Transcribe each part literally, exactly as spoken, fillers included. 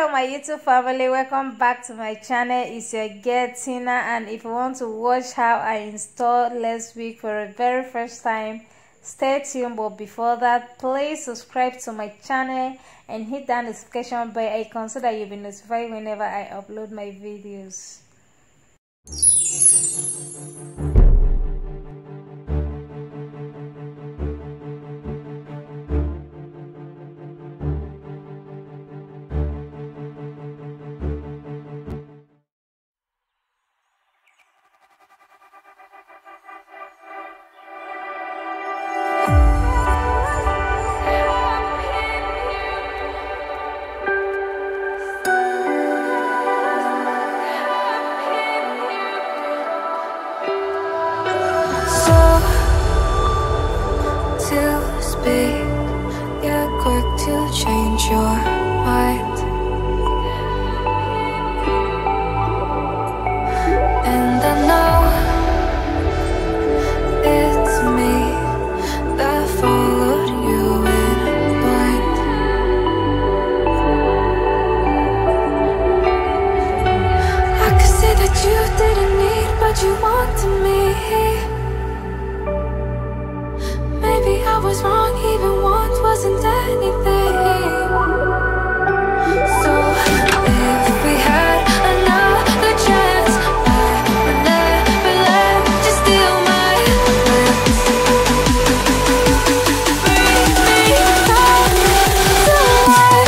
Hello my YouTube family, welcome back to my channel. It's your girl Tina, and if you want to watch how I installed Let's Week for the very first time, stay tuned. But before that, please subscribe to my channel and hit that notification bell icon so that you'll be notified whenever I upload my videos. You're quick to change your mind, and I know it's me that followed you in blind. I could say that you didn't need, but you wanted me. Maybe I was wrong, even once wasn't anything. So if we had another chance, I would never let you steal my lips. Bring me back to life.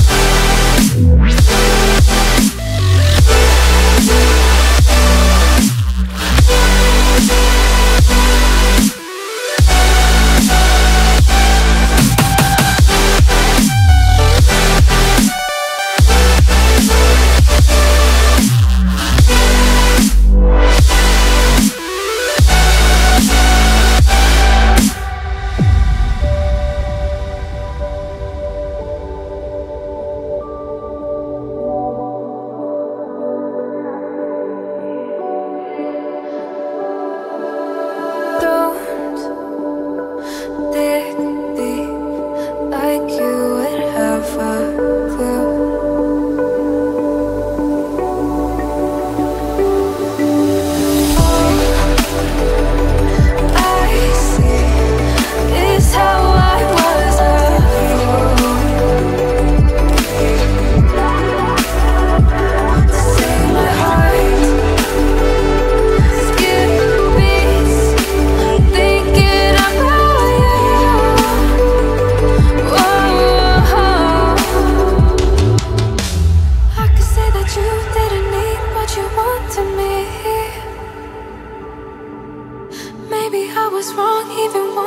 Maybe I was wrong, even